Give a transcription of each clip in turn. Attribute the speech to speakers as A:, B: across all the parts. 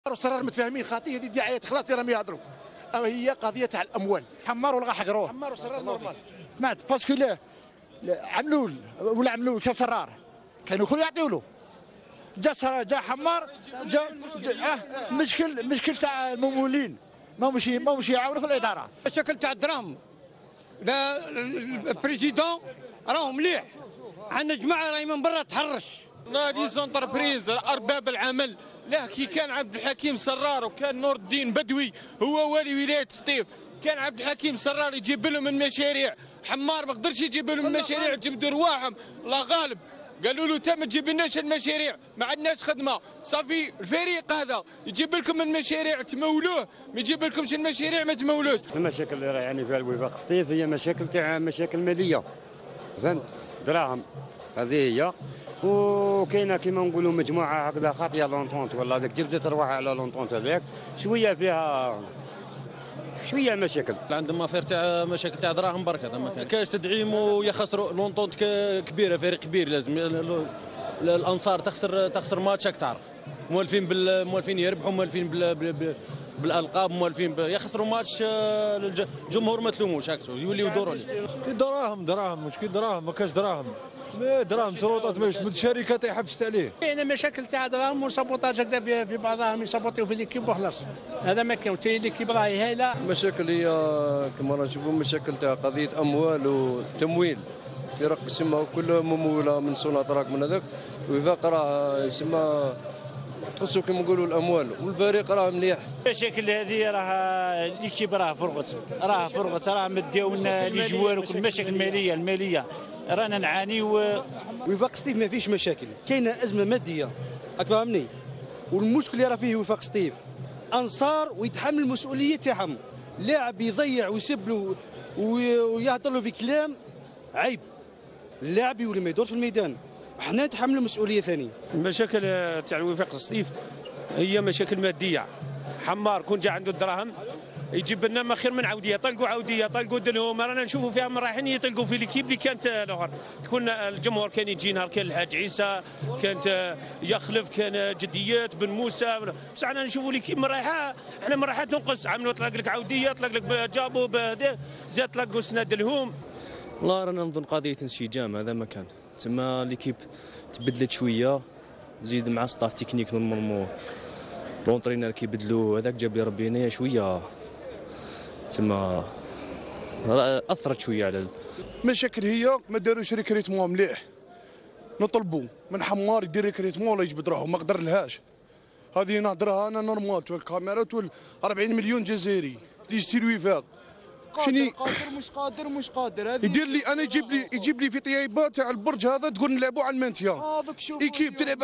A: وصرار متفاهمين خاطي هذه دعايات خلاص راهم يهضروا، أما هي قضيه تاع الاموال.
B: حمار ولا حقروه
A: حمار وصرار نورمال.
B: سمعت باسكو لا عملول ولا عملول كان صرار كانوا كل يعطيو له. جا حمار جا مشكل تاع الممولين ما مش يعاونوا في الاداره.
C: الشكل تاع الدراهم لا البريزيدون راهو مليح، عندنا جماعه راهي من برا تحرش.
D: نادي زونتربريز ارباب العمل لا كي كان عبد الحكيم سرار وكان نور الدين بدوي هو والي ولايه سطيف، كان عبد الحكيم سرار يجيب لهم المشاريع، حمار ما قدرش يجيب لهم المشاريع، جبدوا رواحهم الله غالب، قالوا له انت ما تجيب لناش المشاريع ما عندناش خدمه، صافي الفريق هذا يجيب لكم المشاريع تمولوه، ما يجيب لكمش المشاريع ما تمولوش.
E: المشاكل اللي راه يعني فيها الوفاق سطيف هي مشاكل ماليه، فهمت؟ دراهم هذه هي، وكاينه كيما نقولوا مجموعه هكذا خاطيه لونطونت ولا هذاك جبدت رواحها على لونطونت هذاك شويه فيها شويه مشاكل.
F: عندهم افير تاع مشاكل تاع دراهم برك، هذا ما كاينش تدعيم ويخسروا لونطونت كبيره، فريق كبير لازم الانصار تخسر ماتش راك تعرف، موالفين يربحوا، موالفين بالالقاب، موالفين يخسروا ماتش، الجمهور ما تلوموش هكذا يوليو يدوروا
G: ليه. دراهم مشكل دراهم، ما كاش دراهم، دراهم سلطات ماهيش من الشركات يحبست عليه.
H: كاينه مشاكل تاع دراهم وسابوتاج هكذا في بعضهم يسابوتيو في ليكيب وخلاص، هذا ما كاين، تاهي ليكيب راهي هايله.
I: المشاكل هي كما نشوفوا مشاكل تاع قضيه اموال وتمويل، فرق يسمى كلها مموله من سوناطراك من هذاك، وفاق راه يسمى تخصو كما نقولوا الاموال، والفريق راه مليح.
H: المشاكل هذه راه ليكيب راه فرغت راه مديو لنا لي جوار وكل المشاكل الماليه رانا نعانيو.
J: وفاق سطيف ما فيش مشاكل، كاينه ازمه ماديه راك فاهمني، والمشكل اللي راه فيه وفاق سطيف انصار ويتحمل المسؤوليه تاعهم، لاعب يضيع ويسب له ويهضر له في كلام عيب، اللاعب يولي ما يدورش في الميدان، احنا نتحمل المسؤوليه ثاني.
K: المشاكل تاع وفاق سطيف هي مشاكل ماديه، حمار كون جا عنده الدراهم يجيب لنا ما خير من عوديه، طلقوا دلهم، رانا نشوفوا فيهم رايحين يطلقوا في ليكيب اللي كانت الاخر، كون الجمهور كان يجي نهار كان الحاج عيسى، كانت يخلف، كان جديات بن موسى، بصح انا نشوفوا ليكيب من رايحه، احنا من رايحه تنقص، عملوا طلق لك عوديه، طلق لك جابوا زاد طلقوا سناد لهم.
L: والله رانا نظن قضيه انسجام، هذا ما كان تما ليكيب تبدلت شويه، زيد مع ستاف تكنيك نورمالمون لونطرينر كيبدلوه، هذاك جاب لي ربي هنايا شويه تما اثرت شويه على
A: مشاكل هي ما داروش ريكريتمون مليح، نطلبوا من حمار يدير ريكريتمون ولا يجبد روحه، ما قدر لهاش، هذه نهضرها انا نورمال، الكاميرات 40 مليون جزائري اللي يشتري وفاق
G: قادر مش قادر هذه
A: يدير لي انا يجيب لي في طيابه تاع البرج هذا تقول نلعبوا على المانتيا، ايكيب تلعب على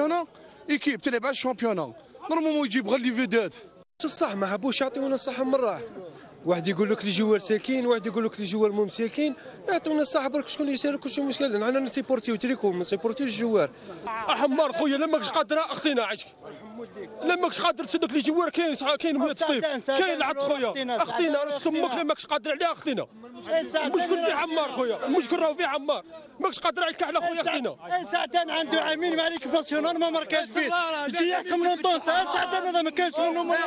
A: الشامبيونا، نورمالمون يجيب غير لي فيدات.
G: الصح ما حبوش يعطيونا الصح مرة، واحد يقول لك لي جوار سالكين، واحد يقول لك لي جوار مو مسالكين، يعطيونا الصح برك شكون اللي يسالك وشكون مشكل، انا نسيبورتيو تريكم، ما نسيبورتيوش الجوار. حمار خويا لماكش قادر اختينا عايشك، لماكش قادر تسدك لي جوار، كاين ولاد سطيف، كاين لعب خويا، اختينا سمك لماكش قادر عليها اختينا، المشكل في عمار خويا، المشكل راهو في عمار، ماكش قادر على الكحله خويا اختينا.
H: ساعتين عنده عامين مع ليكيب ناسيونال ما مركاش فيه، يجي يحكم لونطونت، ساعتين هذا ما كانش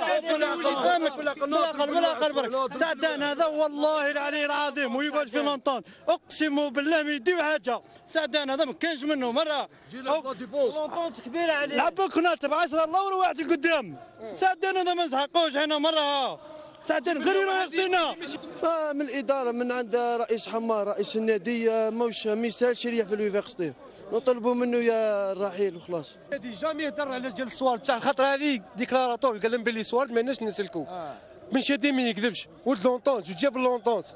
H: بالعقل برك، ساعتين هذا والله العلي العظيم ويقعد في لونطونت، اقسم بالله ما يديو حاجه، ساعتين هذا ما كانش منه مره، لونطونت كبيره عليه، لعبوا كناتب 10 الله واحد القدام، ساعتين هذا ما نسحقوش حنا مره، ساعتين غير يروح يخطينا.
J: فمن الاداره من عند رئيس حمار رئيس النادي ما يسالش يريح في الوفاق سطيف، نطلبوا منه يا الرحيل وخلاص.
G: هذه جامي يهضر على جال السوالد تاع خاطر هذه ديكلاراتور قال لهم باللي سوالد ما لناش نسلكوا، بن شادي ما يكذبش، ولد لونطونت وجاب لونطونت.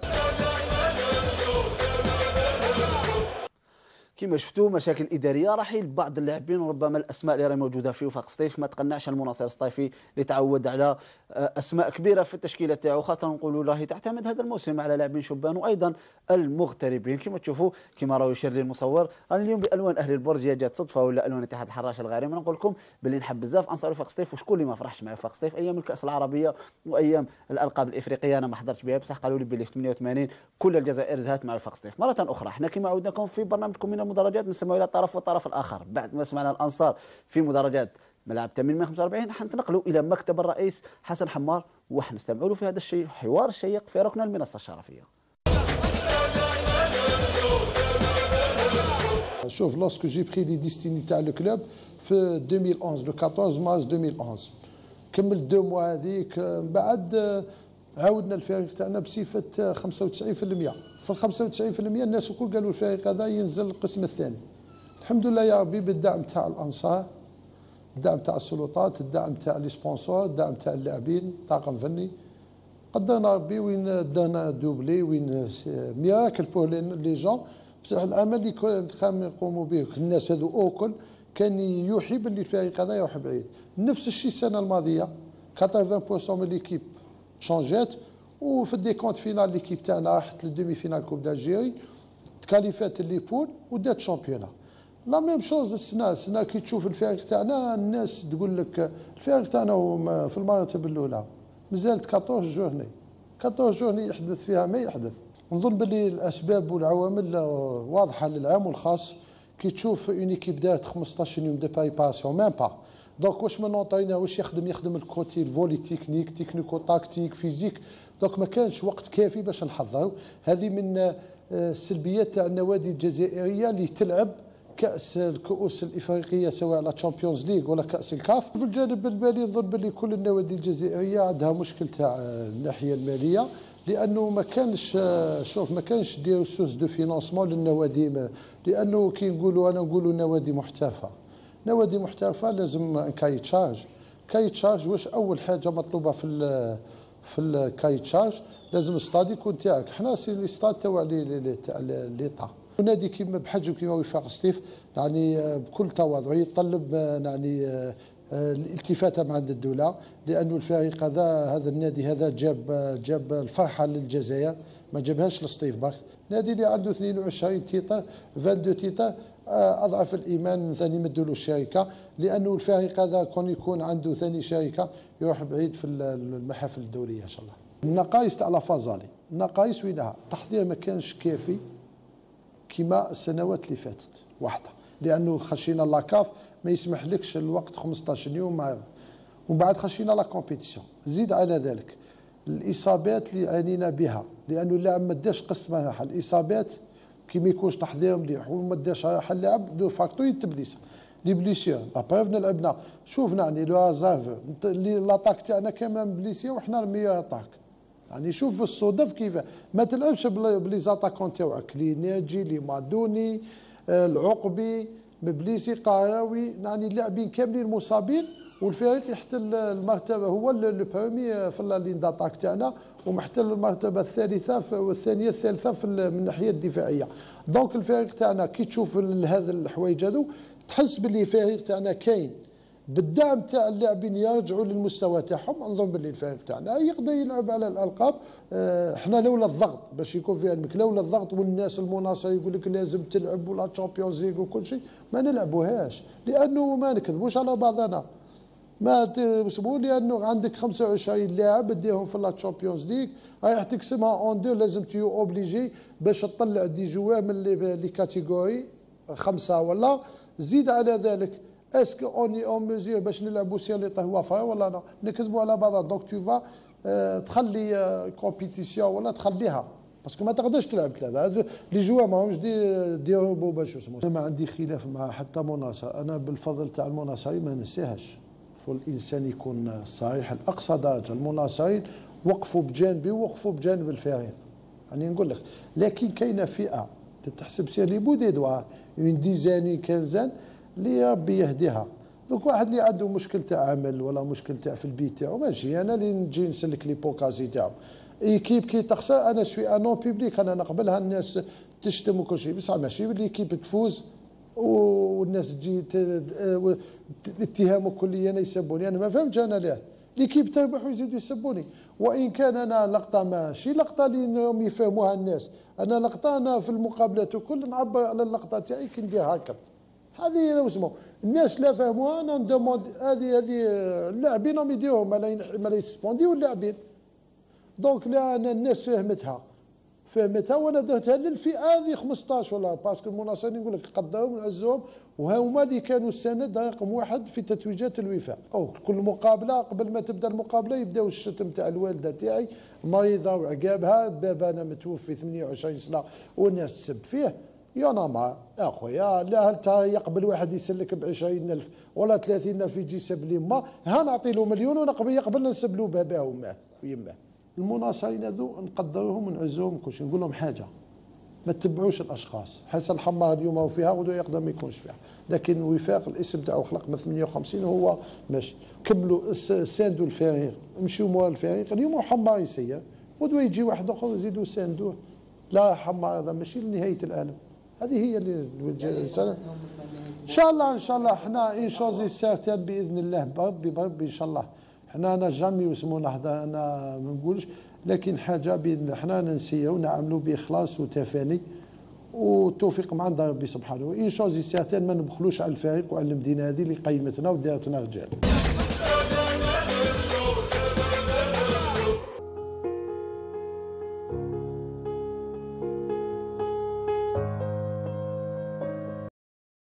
B: كما شفتوا مشاكل اداريه، رحيل بعض اللاعبين وربما الاسماء اللي راهي موجوده في وفاق سطيف ما تقنعش المناصر السطيفي اللي تعود على اسماء كبيره في التشكيله تاعو، خاصه نقولوا راهي تعتمد هذا الموسم على لاعبين شبان وايضا المغتربين. كما تشوفوا كما راه يشير لي المصور، انا اليوم بالوان اهل البرج جات صدفه ولا الوان اتحاد الحراش الغارمي، نقول لكم باللي نحب بزاف انصار وفاق سطيف، وشكون اللي ما فرحش مع وفاق سطيف ايام الكاس العربيه وايام الالقاب الافريقيه، انا ما حضرتش بها بصح قالوا لي باللي في 88 كل الجزائر زهت مع وفاق سطيف. مره اخرى احنا كما عودناكم في برنامجكم من المدرجات نسمعوا الى الطرف والطرف الاخر، بعد ما سمعنا الانصار في مدرجات ملعب تميم 145 حنتنقلوا الى مكتب الرئيس حسن حمار وحنستمعوا له في هذا الشيء حوار الشيق في ركن المنصه الشرفيه.
M: شوف لوسكو جي بري لي ديستيني تاع لو كلوب في 2011 لو 14 مارس 2011 كملت 2 موا هذيك من بعد عاودنا الفريق تاعنا بصفه 95%. في ال 95% الناس الكل قالوا الفريق هذا ينزل القسم الثاني. الحمد لله يا ربي بالدعم تاع الانصار، الدعم تاع السلطات، الدعم تاع لي سبونسور، الدعم تاع اللاعبين، طاقم فني، قدرنا ربي وين دانا دوبلي وين ميراكل بور لي جون. بصح العمل اللي كانوا يقوموا به الناس هذو اوكل كان يوحي باللي الفريق هذا يروح بعيد. نفس الشيء السنه الماضيه 80% من ليكيب شونجات، وفي الديكونت فينال ليكيب تاعنا راحت للدومي فينال كوب دالجيري، تكاليفات لي بول ودات شامبيونا. لا ميم شوز السنه كي تشوف الفريق تاعنا الناس تقول لك الفريق تاعنا في المرتبه الاولى مازالت 14 جورني يحدث فيها ما يحدث. نظن باللي الاسباب والعوامل واضحه للعام والخاص. كي تشوف اون ايكيب دارت 15 يوم دو بريباراسيون ميم با، دونك واش من نوطينا واش يخدم الكوتي الفولي تكنيكو تاكتيك فيزيك، دونك ما كانش وقت كافي باش نحضروا. هذه من السلبيات تاع النوادي الجزائريه اللي تلعب الكؤوس الافريقيه سواء لا تشامبيونز ليغ ولا كاس الكاف. في الجانب المالي نظن باللي كل النوادي الجزائريه عندها مشكل تاع الناحيه الماليه، لانه ما كانش ما كانش دي ريسورس دو فينانسمون للنوادي. لانه كي نقولوا نوادي محترفه، نوادي محترفه لازم كاي تشارج. واش اول حاجه مطلوبه في الكاي تشارج؟ لازم الاستاد يكون تاعك. حنا سي الاستاد تاع ليطا. نادي كيما بحجم كيما وفاق سطيف يعني بكل تواضع يتطلب يعني الالتفاته من عند الدوله، لانه الفريق هذا النادي هذا جاب الفرحه للجزائر، ما جابهاش لسطيف باك. نادي اللي عنده 22 تيتر 22 تيتر اضعف الايمان ثاني مدوا له الشركه، لانه الفريق هذا كون يكون عنده ثاني شركه يروح بعيد في المحافل الدوليه ان شاء الله. النقائص تاع لافازالي، النقائص وينها؟ التحضير ما كانش كافي كما السنوات اللي فاتت واحده، لانه خشينا لاكاف ما يسمحلكش الوقت 15 يوم ومن بعد خشينا لا كومبيتيسيون. زيد على ذلك الاصابات اللي عانينا بها، لانه اللاعب ما داش قسط مراحل الاصابات كي ما يكونش تحضير مليح وما داش راحه اللاعب دو فاكتو يتبليس لي بليسيور. لا بروف لعبنا شوفنا يعني لو هازارف لاطاك تاعنا كامله بليسيور وحنا الميور اتاك. يعني شوف الصدف كيف ما تلعبش بلي زاتاكون تاعك لي ناجي لي مادوني العقبي مبليسي قراوي، يعني اللاعبين كاملين مصابين والفريق يحتل المرتبه هو لو برومي في اللين داتاك تاعنا ومحتل المرتبه الثالثه والثانيه الثالثه من الناحيه الدفاعيه. دونك الفريق تاعنا كي تشوف هذا الحوايج هذو تحس باللي الفريق تاعنا كاين بالدعم تاع اللاعبين يرجعوا للمستوى تاعهم. نظن باللي الفريق تاعنا يقدر يلعب على الالقاب. احنا لولا الضغط باش يكون في علمك، لولا الضغط والناس المناصر يقول لك لازم تلعب ولا تشامبيونز ليغ وكل شيء ما نلعبوهاش، لانه ما نكذبوش على بعضنا. ما تسمو لانه عندك 25 لاعب ديهم في لا تشامبيونز ليغ رايح تقسمها اون دو، لازم تيو اوبليجي باش تطلع دي جوار من لي كاتيجوري 5 ولا زيد على ذلك. اسكو اوني اون ميزور باش نلعبوا سياليطه وافره ولا لا؟ نكذبوا على بعضها. دونك تو فا تخلي كومبيتيسيون ولا تخليها باسكو ما تقدرش تلعب ثلاثه لي جوا ماهمش دي روبو باش يسمو. انا ما عندي خلاف مع حتى مناصر، انا بالفضل تاع المناصرين ما ننساهاش. فالانسان يكون صريح لاقصى درجه. المناصرين وقفوا بجانبي ووقفوا بجانب الفريق، يعني نقول لك. لكن كاينه فئه تتحسب سي لي بو دي دوا اون ديزاني كنزان اللي ربي يهديها. دونك واحد اللي عنده مشكل تاع عمل ولا مشكل تاع في البيت تاعو ماشي انا اللي نجي نسلك لي بوكازي تاعو. ايكيب كي تخسر انا شوي انون بيبليك انا نقبلها، الناس تشتم وكل شيء، بصح ماشي ليكيب تفوز والناس تجي الاتهام كليا انا يسبوني. انا ما فهمتش انا ليه ليكيب تربح ويزيدوا يسبوني. وان كان انا لقطه ماشي لقطه اللي يفهموها الناس، انا لقطه انا في المقابلات وكل نعبر على اللقطه تاعي كي ندير هكا. هذه اسمه الناس لا فهموها. انا ندوموند هذه اللاعبين راهم يديروهم ما لا يسبونديو اللاعبين. دونك لا انا الناس فهمتها فهمتها وانا درتها للفئه هذه 15 ولا باسكو المناصرين نقول لك قدرهم ونعزوهم وهما اللي كانوا السند رقم واحد في تتويجات الوفاق. او كل مقابله قبل ما تبدا المقابله يبداو الشتم تاع الوالده تاعي مريضه وعقابها، بابانا متوفي 28 سنه والناس تسب فيه. يا نما اخويا لا يقبل واحد يسلك ب 20,000 ولا 30,000 يجي يسب لي ما ها نعطي له مليون ونقبل يقبل نسب له باباه وماه ويماه. المناصرين هذو نقدروهم ونعزوهم كلشي، نقول لهم حاجه ما تتبعوش الاشخاص. حسن حمار اليوم هو فيها غدوه يقدر ما يكونش فيها، لكن الوفاق الاسم تاعو خلق من 58 وهو ماشي. كملوا ساندوا الفريق، مشيوا مورا الفريق. اليوم حمار يسير غدوه يجي واحد اخر يزيدوا ساندوه. لا حمار هذا ماشي لنهايه العالم. هذه هي اللي الرساله. ان شاء الله ان شاء الله احنا ان شوزي سارتان باذن الله بربي ان شاء الله. احنا انا جامي واسمونا هذا انا ما نقولش، لكن حاجه باذن الله احنا نسيو ونعملوا باخلاص وتفاني والتوفيق مع عند ربي سبحانه. ان شوزي سارتان ما نبخلوش على الفريق وعلى المدينه هذه اللي قيمتنا ودارتنا رجال.